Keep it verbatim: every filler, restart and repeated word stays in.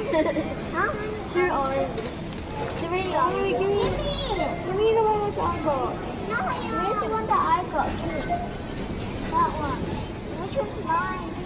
Huh? Two oranges. Three Oh, oranges. give me, Give me the one which I got. no, where's the one that I got? Give me that one. Which one's mine?